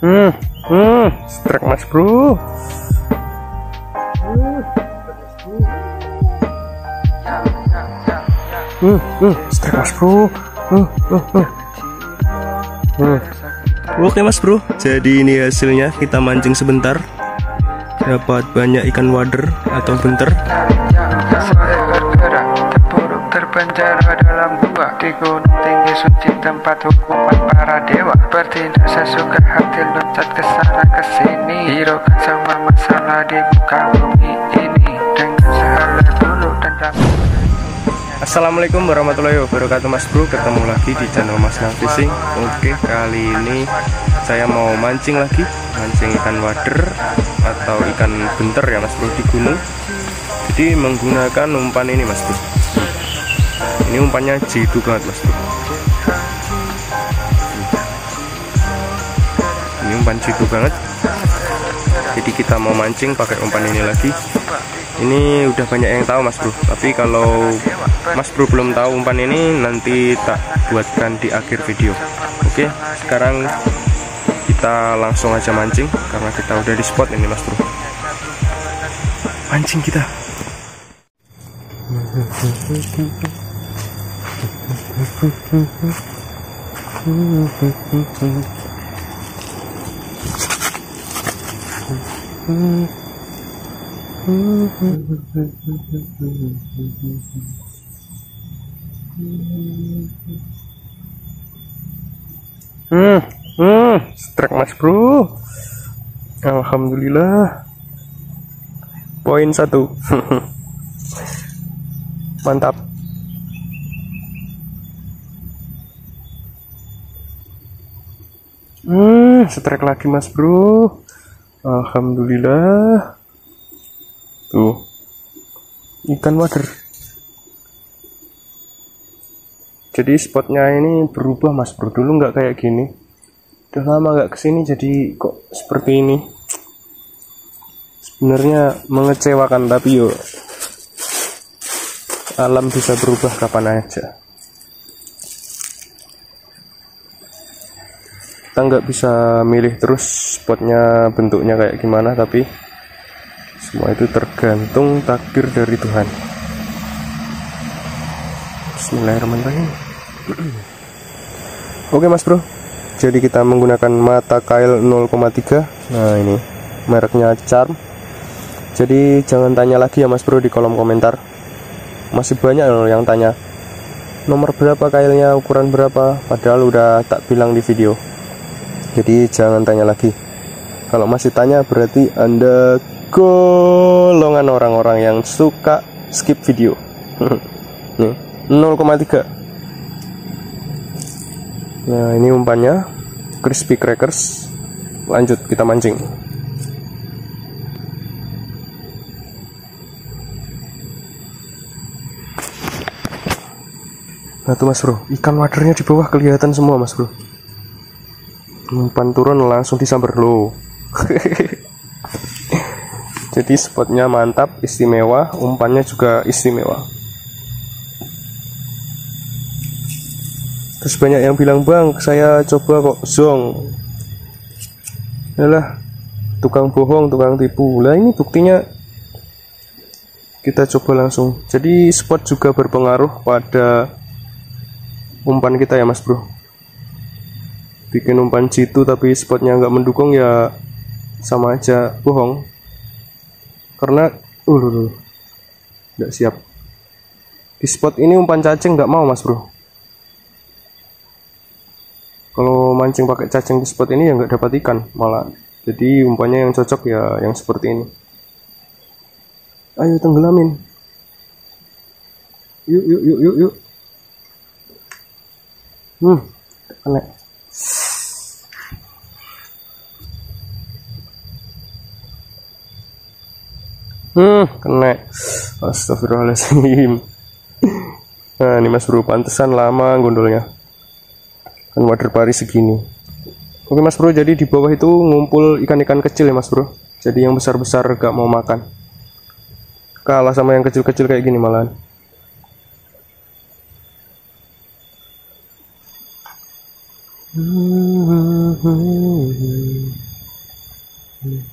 Strike mas bro. Strike mas bro. Oke mas bro, jadi ini hasilnya. Kita mancing sebentar, dapat banyak ikan wader atau benter. Terpenjara dalam gua di gunung tinggi suci tempat hukuman para dewa. Bertindak sesuka hati, loncat kesana kesini, hiraukan semua masalah di muka bumi ini dengan sehelai bulu dan rambut. Assalamualaikum warahmatullahi wabarakatuh mas bro, ketemu lagi di channel Mas Nang Fishing. Oke, kali ini saya mau mancing lagi, mancing ikan wader atau ikan benter ya mas bro di gunung. Jadi menggunakan umpan ini mas bro. Ini umpannya jitu banget mas bro. Ini umpan jitu banget. Jadi kita mau mancing pakai umpan ini lagi. Ini udah banyak yang tahu mas bro. Tapi kalau mas bro belum tahu umpan ini, nanti tak buatkan di akhir video. Oke, sekarang kita langsung aja mancing karena kita udah di spot ini mas bro. Mancing kita. Strike mas bro. Alhamdulillah. Poin 1. Mantap. Strike lagi mas bro. Alhamdulillah. Tuh, ikan wader. Jadi spotnya ini berubah mas bro. Dulu nggak kayak gini. Udah lama nggak kesini, jadi kok seperti ini. Sebenarnya mengecewakan, tapi yuk, alam bisa berubah kapan aja. Kita nggak bisa milih terus spotnya bentuknya kayak gimana, tapi semua itu tergantung takdir dari Tuhan. Bismillahirrahmanirrahim. Oke mas bro, jadi kita menggunakan mata kail 0,3. Nah ini mereknya Charm. Jadi jangan tanya lagi ya mas bro di kolom komentar. Masih banyak loh yang tanya nomor berapa kailnya, ukuran berapa, padahal udah tak bilang di video. Jadi jangan tanya lagi. Kalau masih tanya berarti Anda golongan orang-orang yang suka skip video. Nih 0,3. Nah ini umpannya crispy crackers. Lanjut kita mancing. Nah tuh mas bro, ikan wadernya di bawah kelihatan semua mas bro. Umpan turun langsung disambar loh. Jadi spotnya mantap, istimewa, umpannya juga istimewa. Terus banyak yang bilang, bang saya coba kok zong. Yalah, tukang bohong, tukang tipu. Lah ini buktinya kita coba langsung. Jadi spot juga berpengaruh pada umpan kita ya mas bro. Bikin umpan jitu tapi spotnya nggak mendukung ya sama aja bohong. Karena nggak siap. Di spot ini umpan cacing nggak mau mas bro. Kalau mancing pakai cacing di spot ini ya nggak dapat ikan malah. Jadi umpannya yang cocok ya yang seperti ini. Ayo tenggelamin. Yuk. Kena. Kena. Astagfirullahaladzim. Nah ini mas bro, pantesan lama gondolnya. Kan wader pari segini. Oke mas bro, jadi di bawah itu ngumpul ikan-ikan kecil ya mas bro. Jadi yang besar-besar gak mau makan. Kalah sama yang kecil-kecil kayak gini malahan.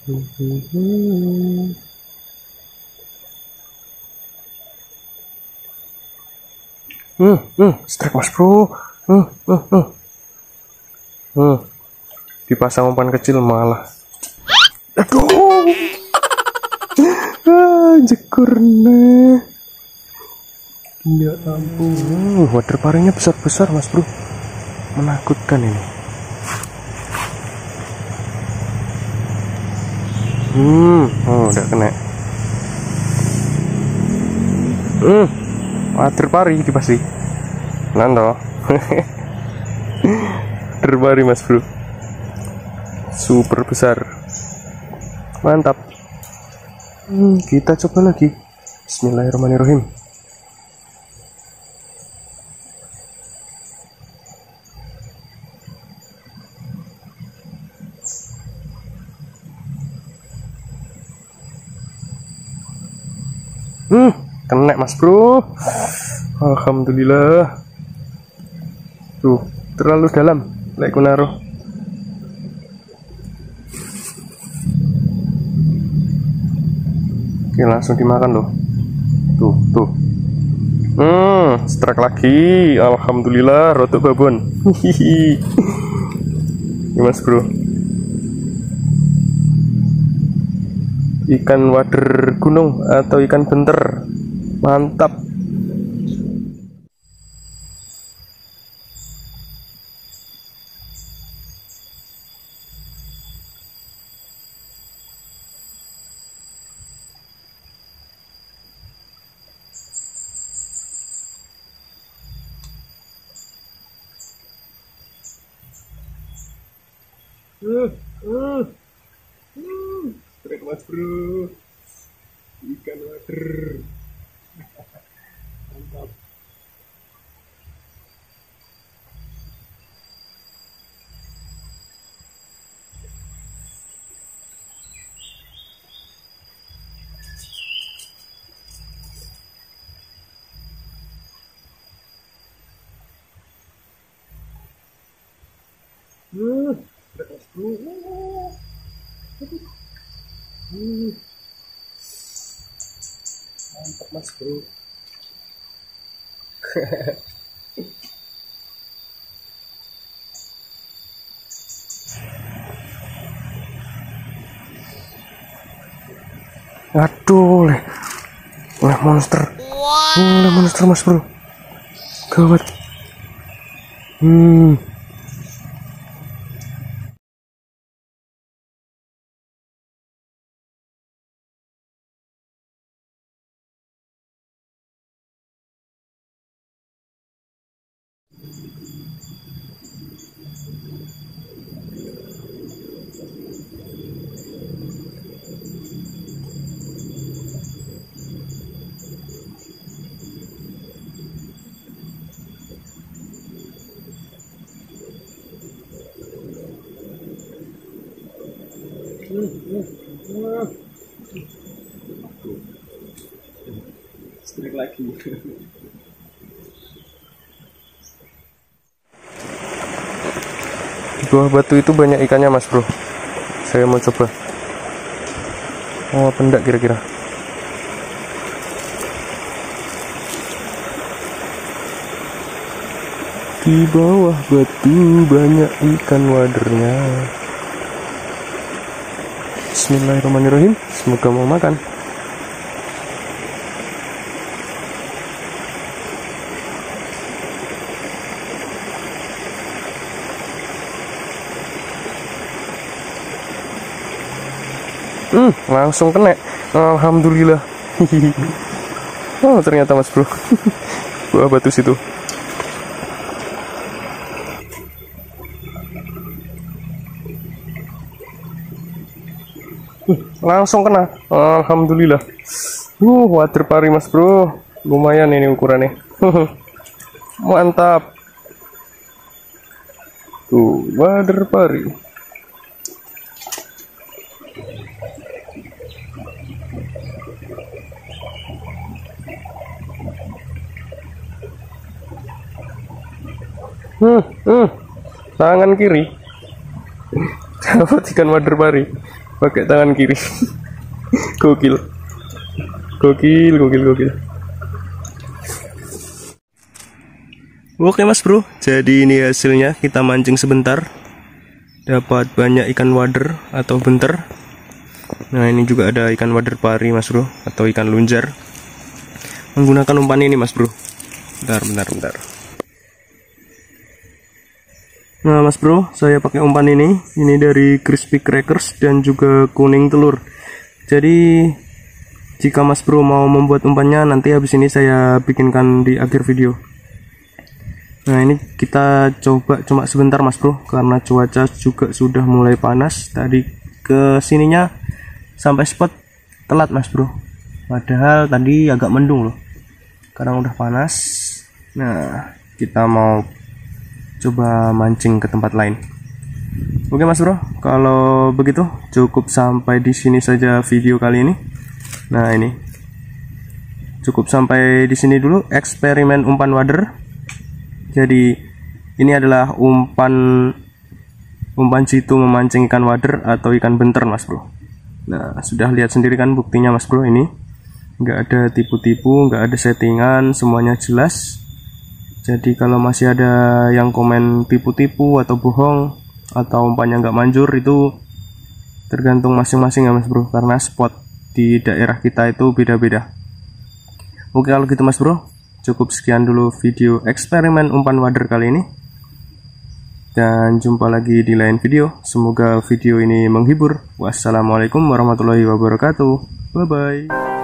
Strike mas bro. Dipasang umpan kecil malah. Aduh. Jekurnya. Ya ampun. Water paringnya besar-besar mas bro. Menakutkan ini. Udah kena. Water pari pasti. Nando. Water pari mas bro. Super besar. Mantap. Kita coba lagi. Bismillahirrahmanirrahim. Kena mas bro. Alhamdulillah. Tuh, terlalu dalam. Lek ku naruh. Oke, langsung dimakan loh. Tuh. Strike lagi. Alhamdulillah, rotok babon. Hihi. Ini mas bro. Ikan wader gunung atau ikan benter. Mantap. Strike mas bro. Ikan wader. Mantap. Strike mas bro. Mantap mas bro. Aduh, oleh monster. Oleh monster mas bro. Gawat. Strike lagi. Di bawah batu itu banyak ikannya mas bro. Saya mau coba. Oh, apa enggak kira-kira? Di bawah batu banyak ikan wadernya. Bismillahirrahmanirrahim. Semoga mau makan. Langsung kena. Alhamdulillah. Oh, ternyata mas bro. Bawah batu situ. Langsung kena. Alhamdulillah. Wader pari mas bro. Lumayan ini ukurannya. Mantap. Tuh, wader pari. Tangan kiri dapat ikan wader pari. pakai tangan kiri. Gokil. Oke mas bro, jadi ini hasilnya. Kita mancing sebentar, dapat banyak ikan wader atau benter. Nah ini juga ada ikan wader pari mas bro, atau ikan lunjar, menggunakan umpan ini mas bro. Bentar. Nah mas bro, saya pakai umpan ini dari Crispy Crackers dan juga kuning telur. Jadi jika mas bro mau membuat umpannya, nanti habis ini saya bikinkan di akhir video. Nah ini kita coba cuma sebentar mas bro, karena cuaca juga sudah mulai panas. Tadi ke sininya sampai spot telat mas bro, padahal tadi agak mendung loh, sekarang udah panas. Nah kita mau coba mancing ke tempat lain. Oke mas bro, kalau begitu cukup sampai di sini saja video kali ini. Nah ini cukup sampai di sini dulu eksperimen umpan wader. Jadi ini adalah umpan jitu memancing ikan wader atau ikan benter mas bro. Nah sudah lihat sendiri kan buktinya mas bro, ini nggak ada tipu-tipu, nggak ada settingan, semuanya jelas. Jadi kalau masih ada yang komen tipu-tipu atau bohong atau umpannya nggak manjur, itu tergantung masing-masing ya mas bro, karena spot di daerah kita itu beda-beda. Oke kalau gitu mas bro, cukup sekian dulu video eksperimen umpan wader kali ini, dan jumpa lagi di lain video. Semoga video ini menghibur. Wassalamualaikum warahmatullahi wabarakatuh. Bye bye.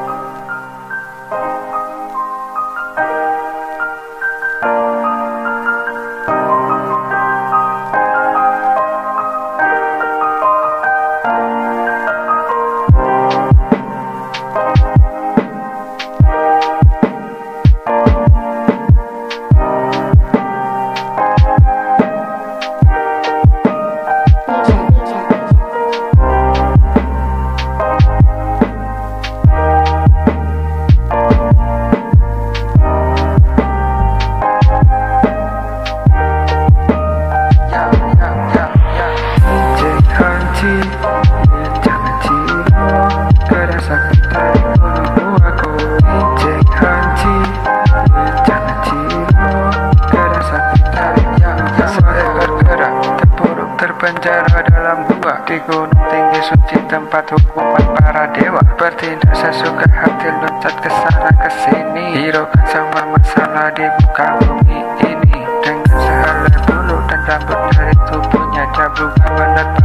Terpenjara dalam gua di gunung tinggi suci tempat hukuman para dewa. Bertindak sesuka hati, loncat kesana kesini, hiraukan semua masalah di muka bumi ini. Dengan sehelai bulu dan rambut dari tubuhnya, dia berubah benar.